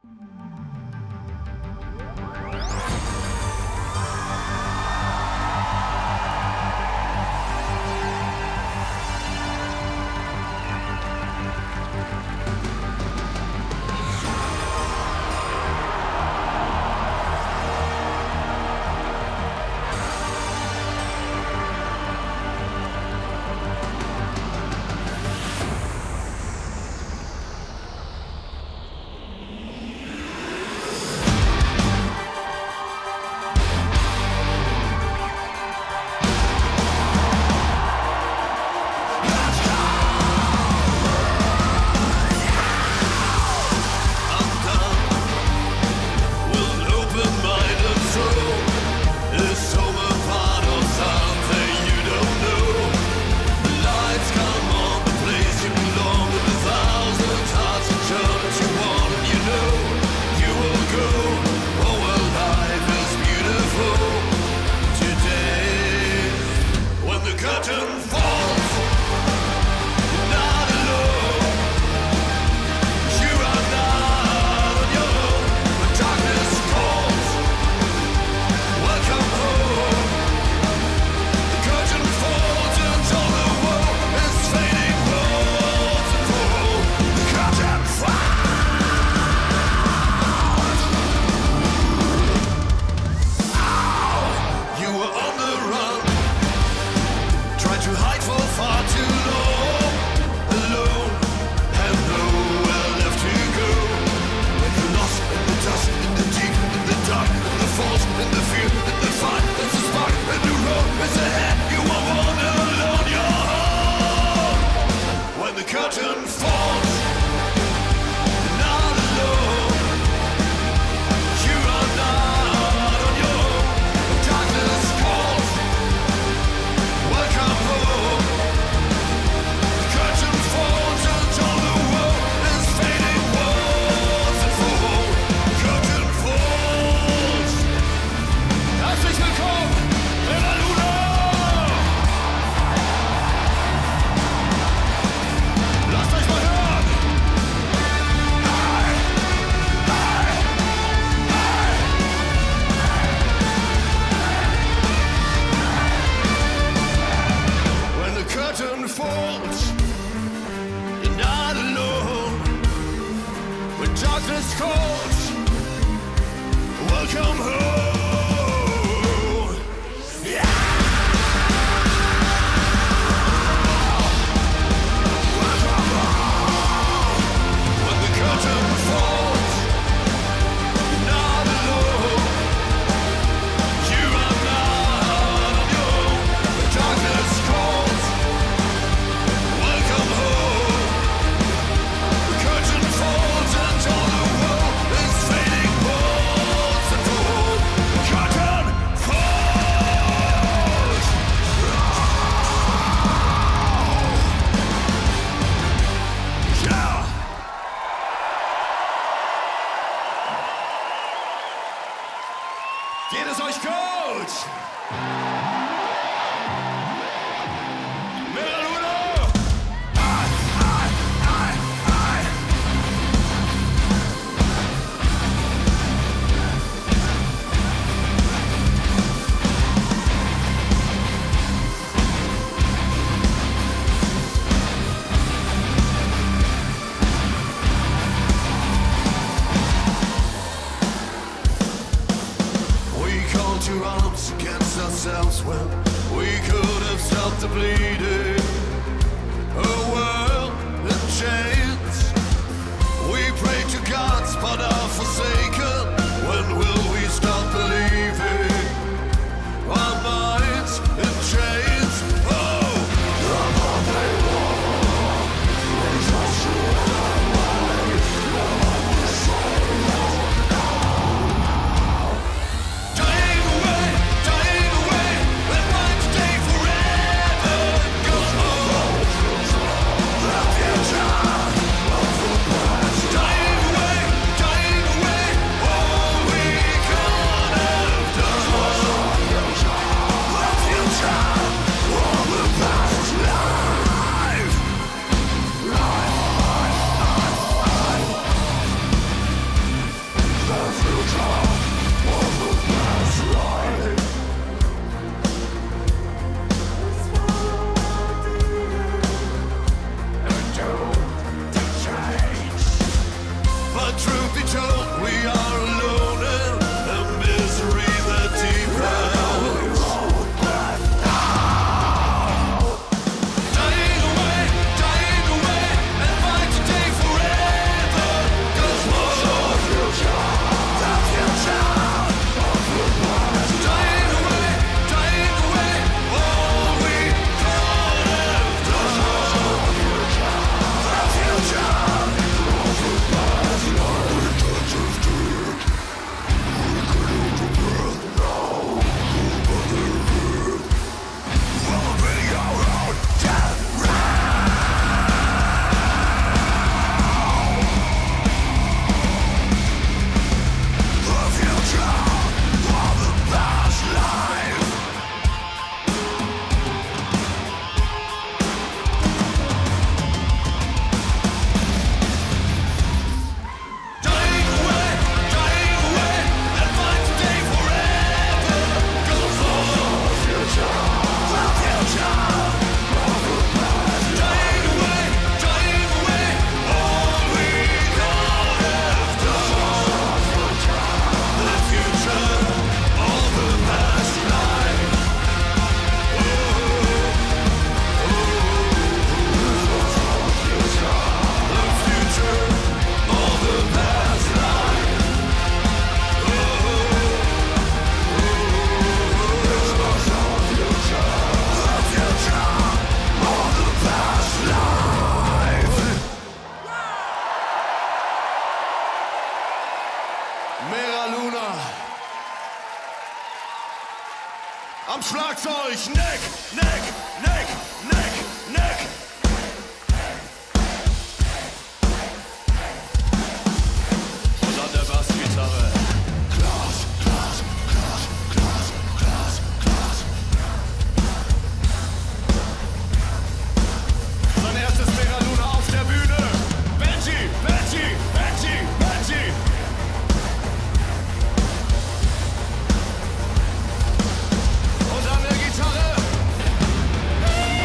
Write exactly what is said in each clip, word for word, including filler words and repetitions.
Geht es euch gut? Melaluno! Ai, ai, ai, ai. To arms against ourselves when we could have stopped the bleeding. A world in chains. We pray to gods but are forsaken. When will we stop believing? Our minds in chains. Oh, I'm on the wall. They trust you away. No one will save you. Dying away, dying away, But truth be told, we are alone in the misery that deepens. Dying away, dying away, and fight today forever. 'Cause what's our future? The future of the past. Dying away, dying away, all we could have done. The future of the past. We touch of dead. We could hold the breath now. But they're dead. We'll be our own death the future of the past life. Dying away, dying away, and fight today forever. 'Cause what's our future? The future of the past. Dying away, dying away, all we could have done. The future of the past life. Oh, oh, the future of the past life. Oh, the future of the past life. Mera Luna. Am Schlagzeug, Neck, Neck, Neck, Neck, Neck. Und an der Bassgitarre. Glas, Glas, Glas, Glas, Glas, Glas. Sein erstes Mera Luna auf der Bühne. Benji, Benji, Benji, Benji. Und an der Gitarre.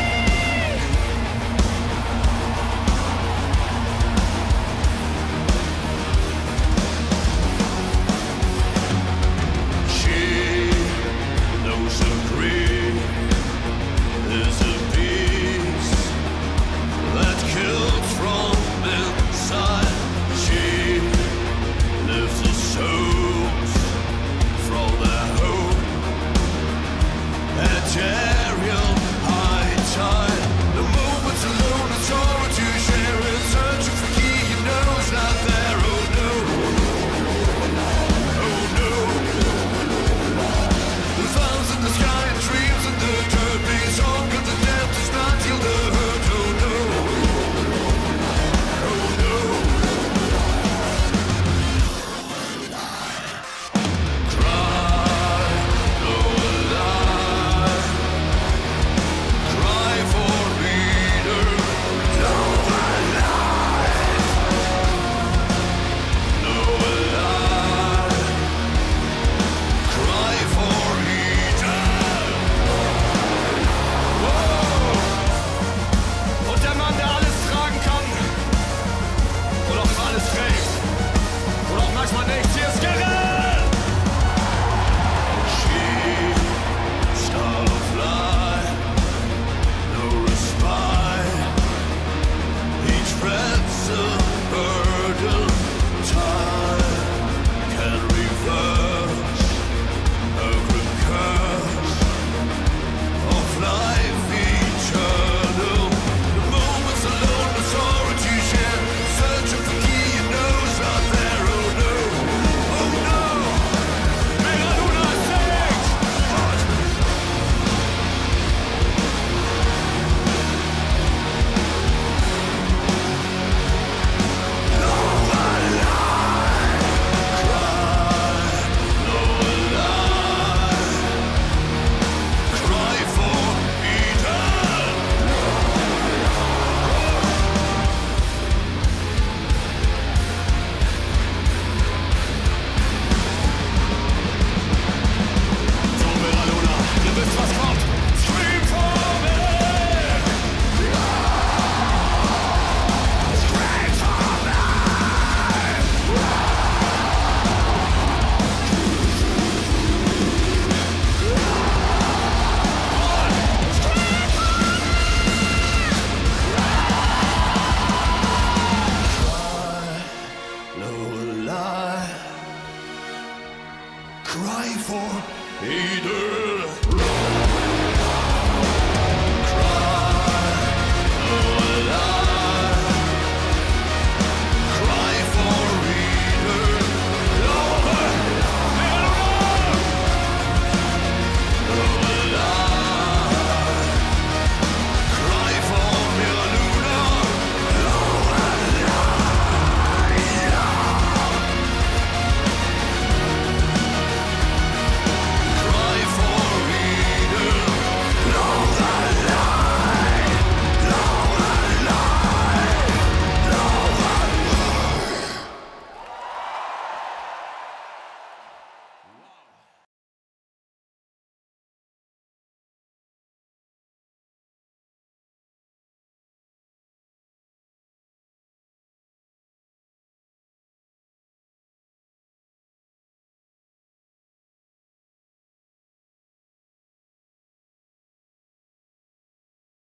alive. Cry for Adel